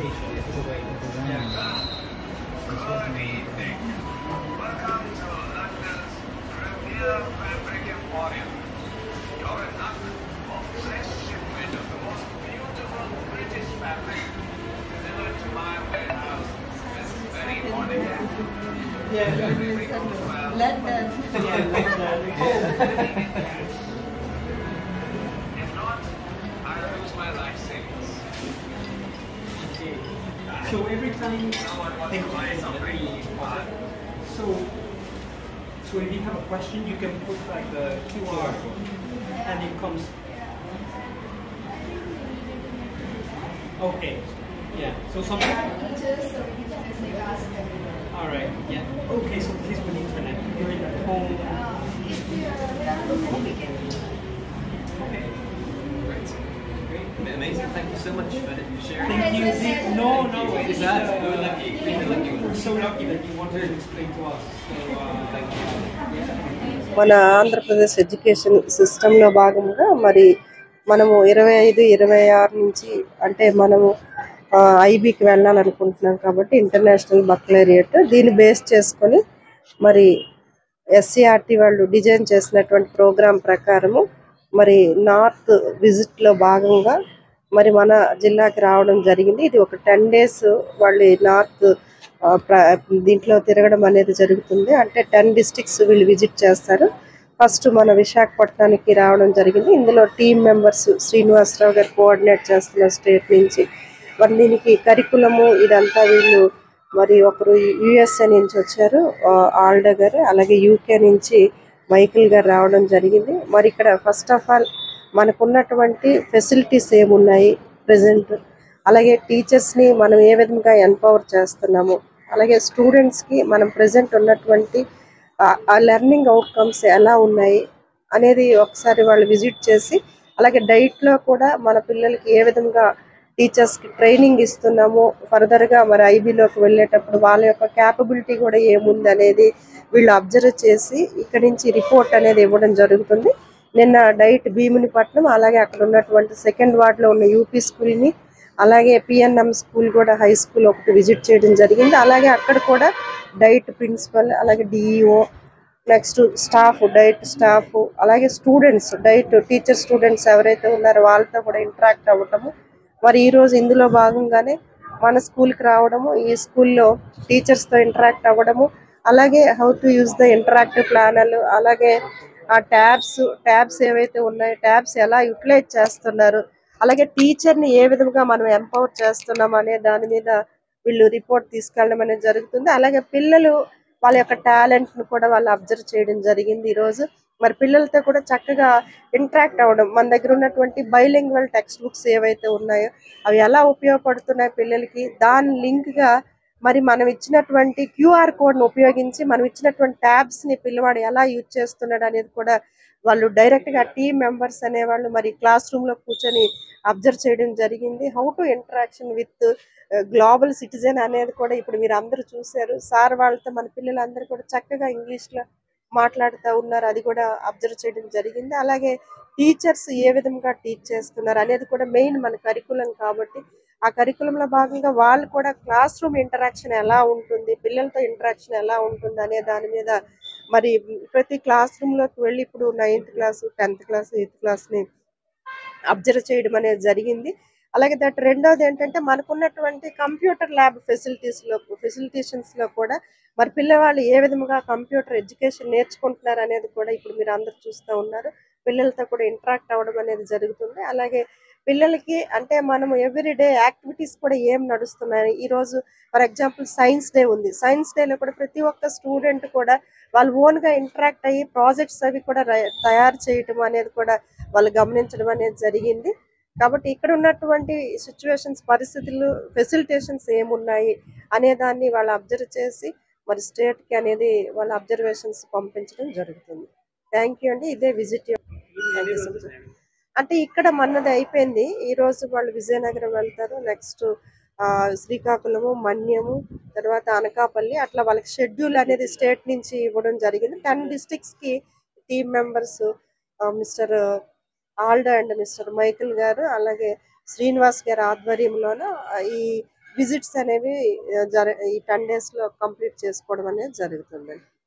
presentation. It's the way to design. That's what we think. Welcome to London's premier fabric emporium. You're in London for fresh shipment of the most beautiful British fabric delivered to my warehouse this very morning. London. If not, I'll lose my life savings. Okay. So every time someone wants to buy something, so if you have a question, you can put like the QR code, and it comes. Okay. Yeah. So something. All right. Yeah. Okay. So please with internet. You're in home. Okay. Great. Amazing. Thank you so much for sharing. Thank you. No. Is that we're lucky? We're lucky. We're so lucky that you wanted to explain to us. So thank you. మన Andhra Pradesh education సిస్టంలో భాగంగా మరి మనము 25-26 నుంచి అంటే మనము ఐబీకి వెళ్ళాలనుకుంటున్నాం కాబట్టి international బక్లరియట్ దీన్ని బేస్ చేసుకొని మరి ఎస్సీఆర్టీ వాళ్ళు డిజైన్ చేసినటువంటి ప్రోగ్రాం ప్రకారము మరి నార్త్ విజిట్లో భాగంగా మరి మన జిల్లాకి రావడం జరిగింది. ఇది ఒక 10 days వాళ్ళు నార్త్ దీంట్లో తిరగడం అనేది జరుగుతుంది. అంటే 10 districts వీళ్ళు విజిట్ చేస్తారు. ఫస్ట్ మన విశాఖపట్నానికి రావడం జరిగింది. ఇందులో టీమ్ మెంబర్స్ శ్రీనివాసరావు గారు కోఆర్డినేట్ చేస్తున్న స్టేట్ నుంచి మరి దీనికి కరికులము ఇదంతా వీళ్ళు మరి ఒకరు యుఎస్ఏ నుంచి వచ్చారు ఆల్డా గారు, అలాగే యూకే నుంచి మైకిల్ గారు రావడం జరిగింది. మరి ఇక్కడ ఫస్ట్ ఆఫ్ ఆల్ మనకున్నటువంటి ఫెసిలిటీస్ ఏమున్నాయి ప్రజెంట్, అలాగే టీచర్స్ని మనం ఏ విధంగా ఎంపవర్ చేస్తున్నాము, అలాగే స్టూడెంట్స్కి మనం ప్రజెంట్ ఉన్నటువంటి ఆ లెర్నింగ్ అవుట్కమ్స్ ఎలా ఉన్నాయి అనేది ఒకసారి వాళ్ళు విజిట్ చేసి, అలాగే డైట్లో కూడా మన పిల్లలకి ఏ విధంగా టీచర్స్కి ట్రైనింగ్ ఇస్తున్నాము, ఫర్దర్గా మరి ఐబీలోకి వెళ్ళేటప్పుడు వాళ్ళ యొక్క క్యాపబిలిటీ కూడా ఏముంది అనేది వీళ్ళు అబ్జర్వ్ చేసి ఇక్కడి నుంచి రిపోర్ట్ అనేది ఇవ్వడం జరుగుతుంది. నిన్న డైట్ భీమునిపట్నం, అలాగే అక్కడ ఉన్నటువంటి 2nd వార్డులో ఉన్న యూపీ స్కూల్ని, అలాగే పిఎన్ఎం స్కూల్ కూడా హై స్కూల్ ఒకటి విజిట్ చేయడం జరిగింది. అలాగే అక్కడ కూడా డైట్ ప్రిన్సిపల్, అలాగే DEO, next staff, DIET staff, అలాగే స్టూడెంట్స్, డైట్ టీచర్ స్టూడెంట్స్ ఎవరైతే ఉన్నారో వాళ్ళతో కూడా ఇంటరాక్ట్ అవ్వటము. మరి ఈరోజు ఇందులో భాగంగానే మన స్కూల్కి రావడము, ఈ స్కూల్లో టీచర్స్తో ఇంటరాక్ట్ అవ్వడము, అలాగే how to use the interactive ప్లానర్లు, అలాగే ఆ ట్యాబ్స్ ఏవైతే ఉన్నాయో ట్యాబ్స్ ఎలా యూటిలైజ్ చేస్తున్నారు, అలాగే టీచర్ని ఏ విధంగా మనం ఎంపవర్ చేస్తున్నాం అనే దాని మీద వీళ్ళు రిపోర్ట్ తీసుకెళ్ళడం అనేది జరుగుతుంది. అలాగే పిల్లలు వాళ్ళ యొక్క టాలెంట్ను కూడా వాళ్ళు అబ్జర్వ్ చేయడం జరిగింది. ఈరోజు మరి పిల్లలతో కూడా చక్కగా ఇంటరాక్ట్ అవ్వడం, మన దగ్గర ఉన్నటువంటి బైలింగ్వల్ టెక్స్ట్ బుక్స్ ఏవైతే ఉన్నాయో అవి ఎలా ఉపయోగపడుతున్నాయి పిల్లలకి, దాని లింక్గా మరి మనం ఇచ్చినటువంటి క్యూఆర్ కోడ్ను ఉపయోగించి మనం ఇచ్చినటువంటి ట్యాబ్స్ని పిల్లవాడు ఎలా యూజ్ చేస్తున్నాడు అనేది కూడా వాళ్ళు డైరెక్ట్గా టీమ్ మెంబర్స్ అనేవాళ్ళు మరి క్లాస్ రూమ్లో కూర్చొని అబ్జర్వ్ చేయడం జరిగింది. How to interaction with global citizen అనేది కూడా ఇప్పుడు మీరు అందరూ చూశారు. సార్ వాళ్ళతో మన పిల్లలందరూ కూడా చక్కగా ఇంగ్లీష్లో మాట్లాడుతూ ఉన్నారు, అది కూడా అబ్జర్వ్ చేయడం జరిగింది. అలాగే టీచర్స్ ఏ విధంగా టీచ్ చేస్తున్నారు అనేది కూడా మెయిన్ మన కరికులం కాబట్టి ఆ కరికులంలో భాగంగా వాళ్ళు కూడా క్లాస్ రూమ్ ఇంటరాక్షన్ ఎలా ఉంటుంది, పిల్లలతో ఇంటరాక్షన్ ఎలా ఉంటుంది అనే దాని మీద మరి ప్రతి క్లాస్ రూమ్లోకి వెళ్ళి ఇప్పుడు 9th class, 10th class, 8th క్లాస్ని observe చేయడం అనేది జరిగింది. అలాగే రెండోది ఏంటంటే మనకున్నటువంటి కంప్యూటర్ ల్యాబ్ ఫెసిలిటేషన్స్లో కూడా మరి పిల్లవాళ్ళు ఏ విధంగా కంప్యూటర్ ఎడ్యుకేషన్ నేర్చుకుంటున్నారు అనేది కూడా ఇప్పుడు మీరు అందరు చూస్తూ ఉన్నారు. పిల్లలతో కూడా ఇంటరాక్ట్ అవ్వడం అనేది జరుగుతుంది. అలాగే పిల్లలకి అంటే మనం ఎవ్రీడే యాక్టివిటీస్ కూడా ఏం నడుస్తున్నాయి. ఈరోజు ఫర్ ఎగ్జాంపుల్ సైన్స్ డే ఉంది. సైన్స్ డేలో కూడా ప్రతి ఒక్క స్టూడెంట్ కూడా వాళ్ళు ఓన్గా ఇంటరాక్ట్ అయ్యి ప్రాజెక్ట్స్ అవి కూడా తయారు చేయటం అనేది కూడా వాళ్ళు గమనించడం అనేది జరిగింది. కాబట్టి ఇక్కడ ఉన్నటువంటి సిచ్యువేషన్స్, పరిస్థితులు, ఫెసిలిటేషన్స్ ఏమున్నాయి అనే దాన్ని వాళ్ళు అబ్జర్వ్ చేసి మరి స్టేట్కి అనేది వాళ్ళ అబ్జర్వేషన్స్ పంపించడం జరుగుతుంది. థ్యాంక్ యూ అండి. ఇదే విజిట్. అంటే ఇక్కడ మనది అయిపోయింది. ఈరోజు వాళ్ళు విజయనగరం వెళ్తారు, నెక్స్ట్ శ్రీకాకుళము, మన్యము, తర్వాత అనకాపల్లి, అట్లా వాళ్ళకి షెడ్యూల్ అనేది స్టేట్ నుంచి ఇవ్వడం జరిగింది. 10 districtsకి team members mister Alda and mister Michael గారు, అలాగే శ్రీనివాస్ గారి ఆధ్వర్యంలోన ఈ విజిట్స్ అనేవి ఈ 10 days లో కంప్లీట్ చేసుకోవడం అనేది జరుగుతుందండి.